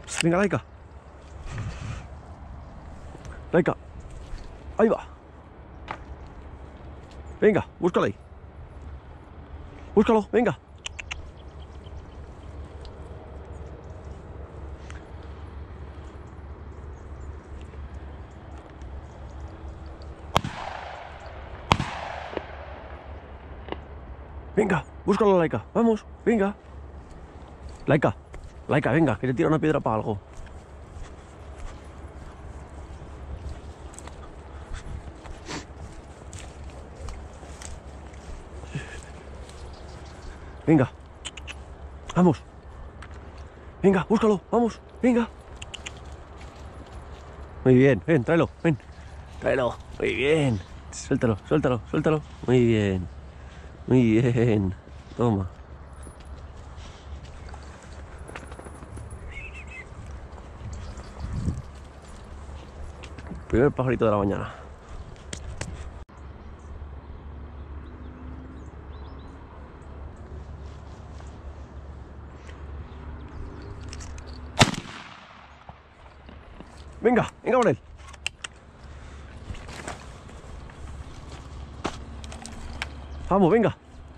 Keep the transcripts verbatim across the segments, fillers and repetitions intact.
Venga, Laika. Laika. Ahí va. Venga, búscalo ahí. Búscalo, venga. Venga, búscalo, Laika. Vamos, venga. Laika, Laika, venga, que te tira una piedra para algo. Venga. Vamos. Venga, búscalo, vamos, venga. Muy bien, ven, tráelo, ven. Tráelo, muy bien. Suéltalo, suéltalo, suéltalo. Muy bien. Muy bien. Toma. Primer pajarito de la mañana. Venga, venga por él. Vamos, venga.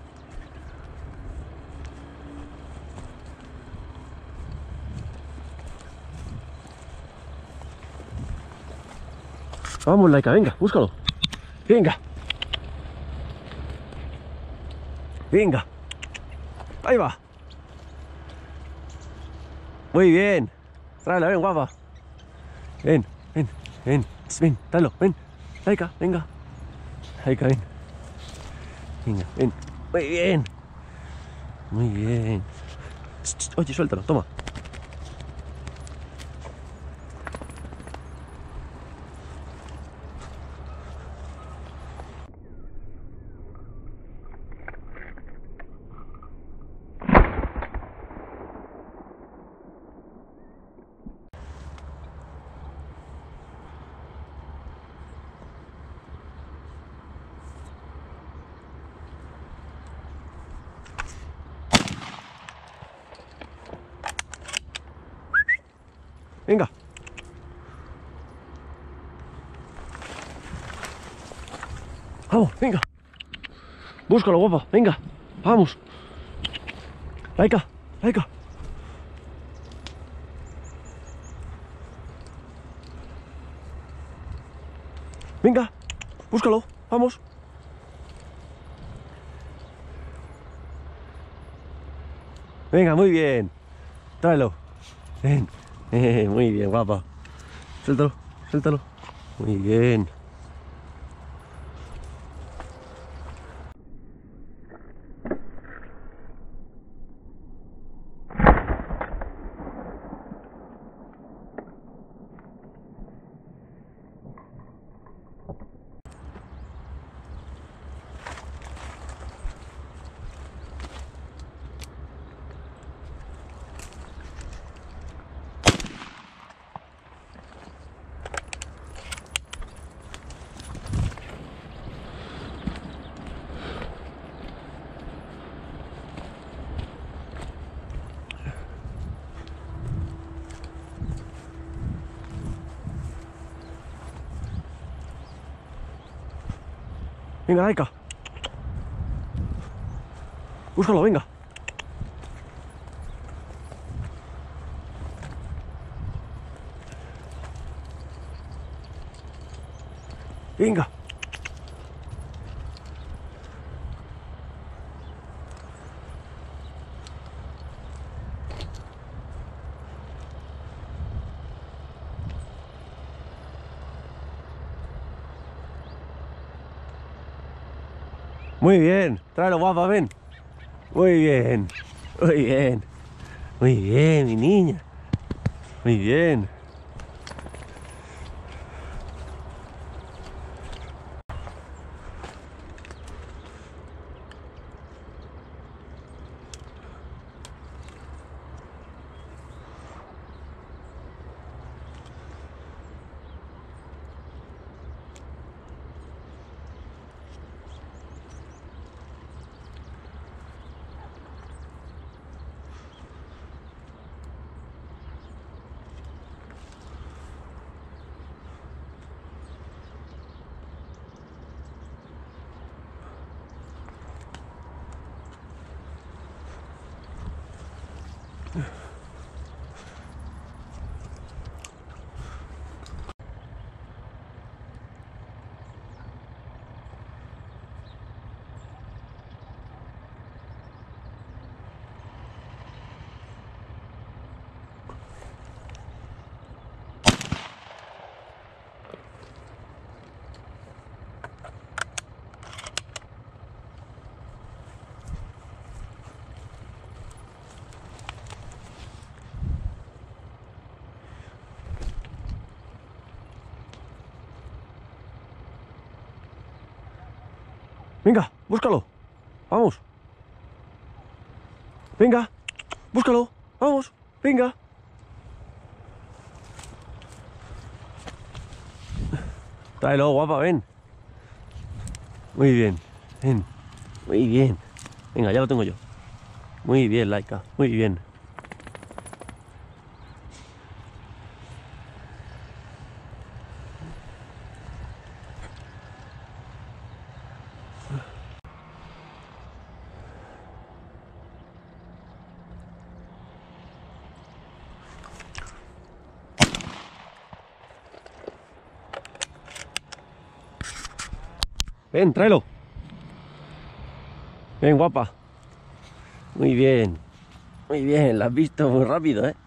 Vamos, Laika, venga, búscalo. Venga. Venga. Ahí va. Muy bien. Tráela, ven, guapa. Ven, ven, ven, ven, tráelo, ven. Laika, venga. Laika, ven. Venga, ven. Muy bien. Muy bien. Oye, suéltalo, toma. Venga. Vamos, venga. Búscalo, guapa, venga. Vamos. Laika, Laika. Venga, búscalo, vamos. Venga, muy bien. Tráelo. Ven. Eh, muy bien, guapa. Suéltalo, suéltalo. Muy bien. Venga, Laika. Búscalo, venga. Venga. Muy bien, tráelo, guapa, ven. Muy bien, muy bien, muy bien, mi niña. Muy bien. Venga, búscalo. Vamos. Venga, búscalo. Vamos, venga. Tráelo, guapa, ven. Muy bien, ven. Muy bien. Venga, ya lo tengo yo. Muy bien, Laika, muy bien. Ven, tráelo. Ven, guapa. Muy bien. Muy bien, la has visto muy rápido, ¿eh?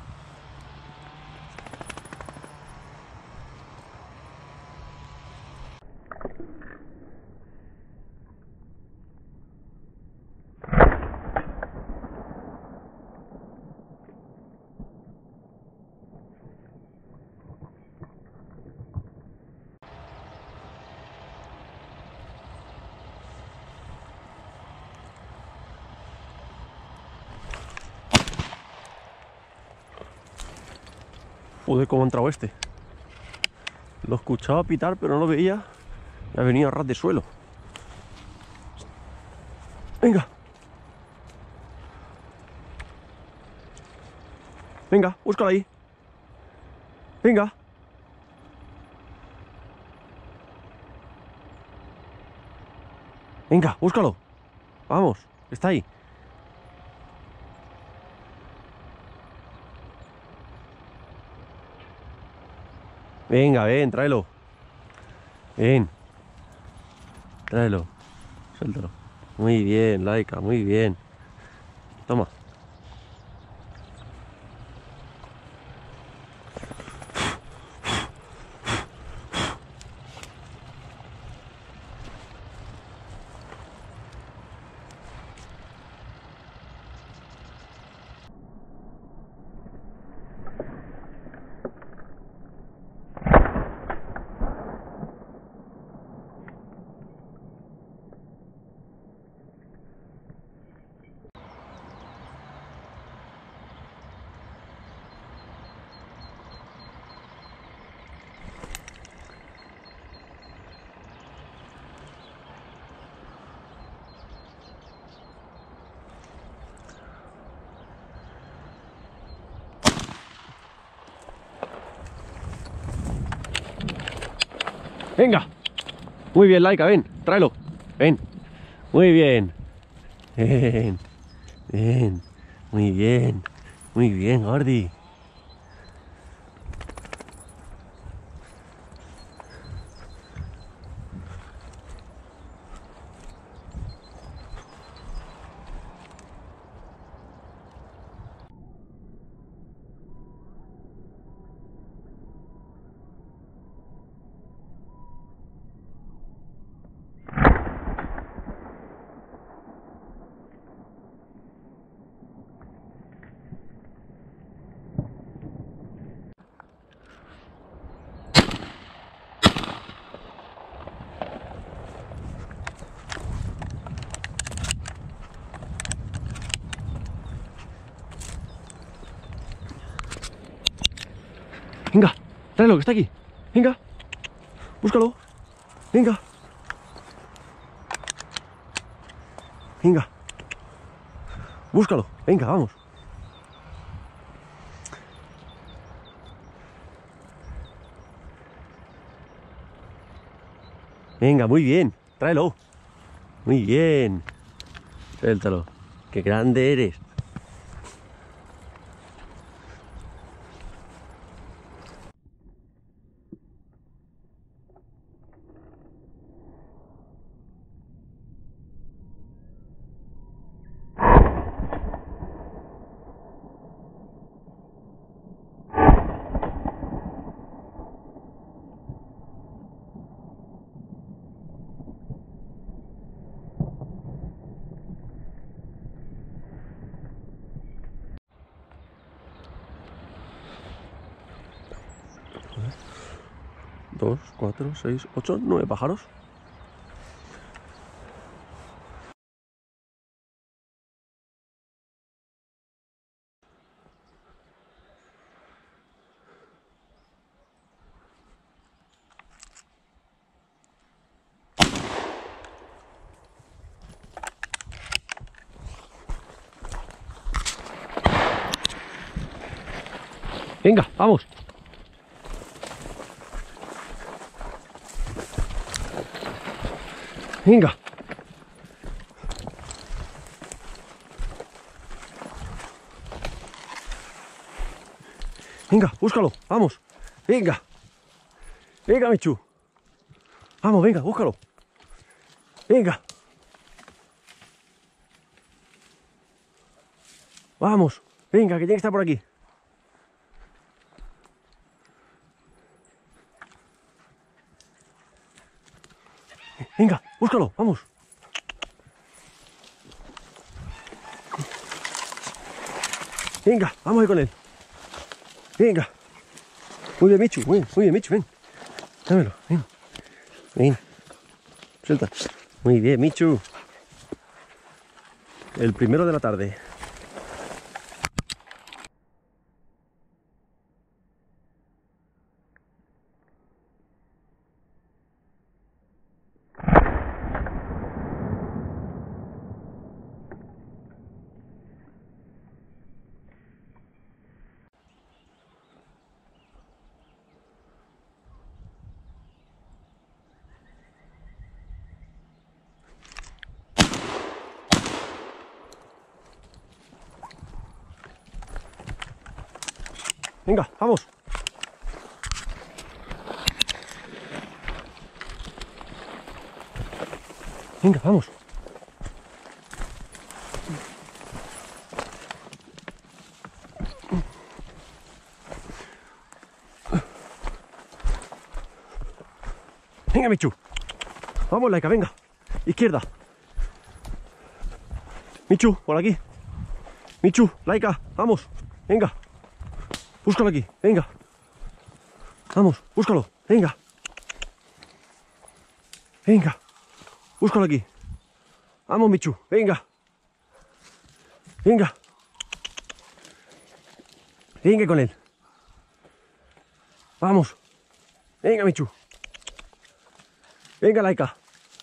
Joder, cómo ha entrado este. Lo escuchaba pitar, pero no lo veía. Y ha venido a ras de suelo. Venga. Venga, búscalo ahí. Venga. Venga, búscalo. Vamos, está ahí. Venga, ven, tráelo. Ven. Tráelo. Suéltalo. Muy bien, Laika, muy bien. Toma. Venga. Muy bien, Laika, ven, tráelo. Ven. Muy bien. Bien. Bien. Muy bien. Muy bien, Gordi. Venga, tráelo, que está aquí. Venga, búscalo. Venga. Venga. Búscalo. Venga, vamos. Venga, muy bien. Tráelo. Muy bien. Suéltalo. Qué grande eres. Dos, cuatro, seis, ocho, nueve pájaros. Venga, vamos. Venga. Venga, búscalo, vamos. Venga. Venga, Michu. Vamos, venga, búscalo. Venga. Vamos. Venga, que tiene que estar por aquí. Venga, búscalo, vamos. Venga, vamos ahí con él. Venga. Muy bien, Michu, muy bien, muy bien, Michu, ven. Dámelo, ven. Ven. Suelta. Muy bien, Michu. El primero de la tarde. Venga, vamos. Venga, vamos. Venga, Michu. Vamos, Laika, venga. Izquierda. Michu, por aquí. Michu, Laika, vamos. Venga. Búscalo aquí, venga. Vamos, búscalo, venga. Venga. Búscalo aquí. Vamos, Michu, venga. Venga. Venga con él. Vamos. Venga, Michu. Venga, Laika.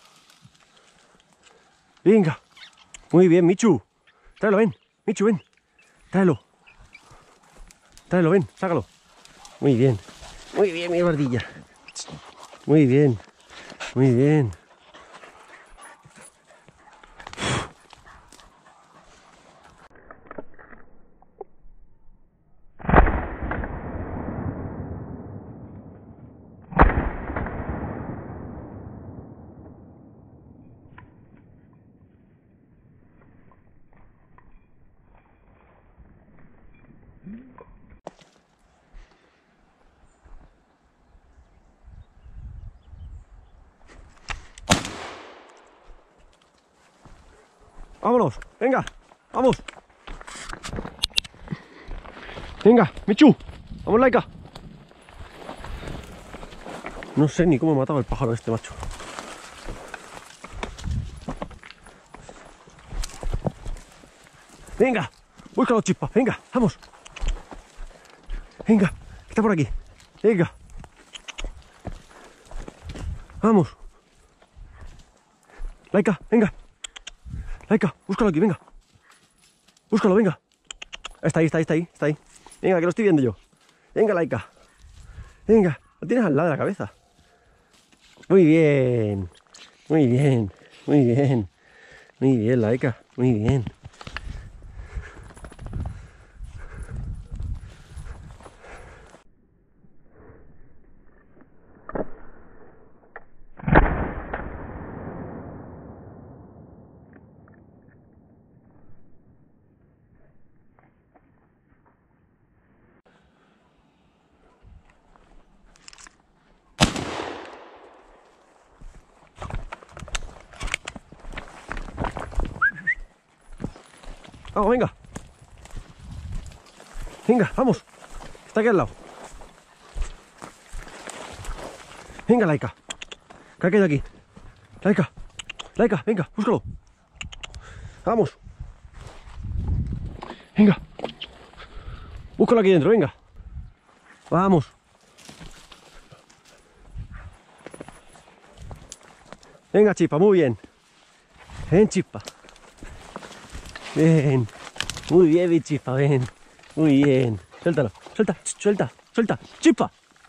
Venga. Muy bien, Michu. Tráelo, ven. Michu, ven. Tráelo. Tráelo, ven, sácalo. Muy bien. Muy bien, mi bardilla. Muy bien. Muy bien. Vámonos, venga, vamos. Venga, Michu, vamos, Laika. No sé ni cómo he matado el pájaro este, macho. Venga, búscalo, chispa, venga, vamos. Venga, está por aquí. Venga. Vamos. Laika, venga. Laika, búscalo aquí, venga. Búscalo, venga. Está ahí, está ahí, está ahí, está ahí. Venga, que lo estoy viendo yo. Venga, Laika. Venga, lo tienes al lado de la cabeza. Muy bien. Muy bien. Muy bien. Muy bien, Laika. Muy bien. Vamos, venga. Venga, vamos. Está aquí al lado. Venga, Laika. ¿Qué ha caído aquí? Laika. Laika, venga, búscalo. Vamos. Venga. Búscalo aquí dentro, venga. Vamos. Venga, Chispa, muy bien. Ven, Chispa. Bien. Muy bien, mi Chispa, ven. Muy bien. Suéltalo, suelta, suelta, suelta, chispa.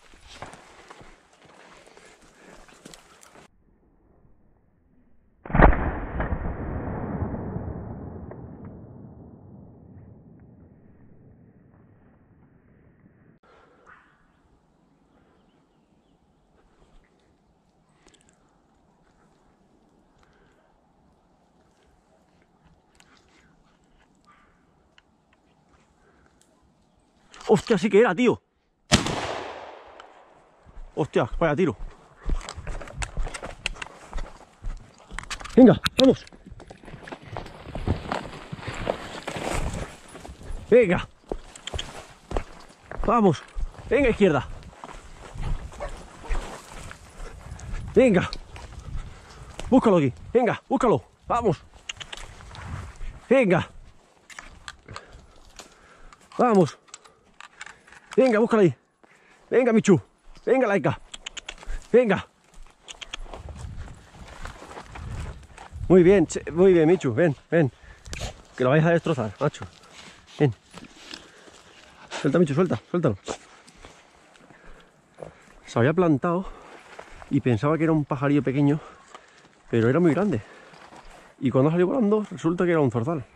Hostia, sí que era, tío. Hostia, vaya tiro. Venga, vamos. Venga. Vamos. Venga, izquierda. Venga. Búscalo aquí. Venga, búscalo. Vamos. Venga. Vamos. Venga, búscala ahí. Venga, Michu. Venga, Laika. Venga. Muy bien, muy bien, Michu. Ven, ven. Que lo vais a destrozar, macho. Ven. Suelta, Michu, suelta, suéltalo. Se había plantado y pensaba que era un pajarillo pequeño, pero era muy grande. Y cuando salió volando, resulta que era un zorzal.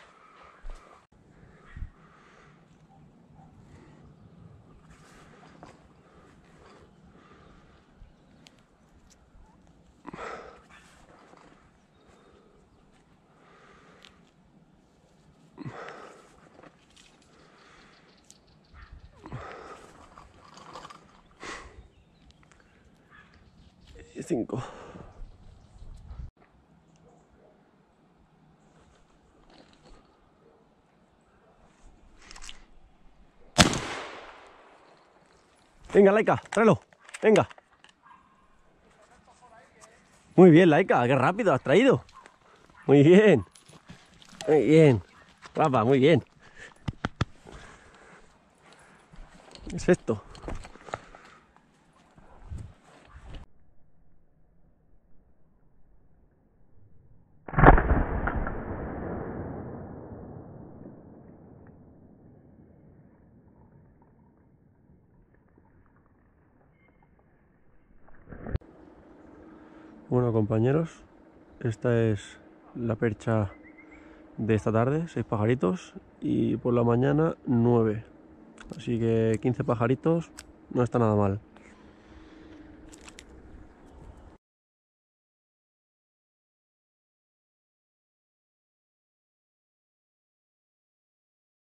Cinco. Venga, Laika, tráelo. Venga. Muy bien, Laika, qué rápido has traído. Muy bien. Muy bien. Rafa, muy bien. ¿Qué es esto? Bueno, compañeros, esta es la percha de esta tarde, seis pajaritos, y por la mañana nueve. Así que quince pajaritos no está nada mal.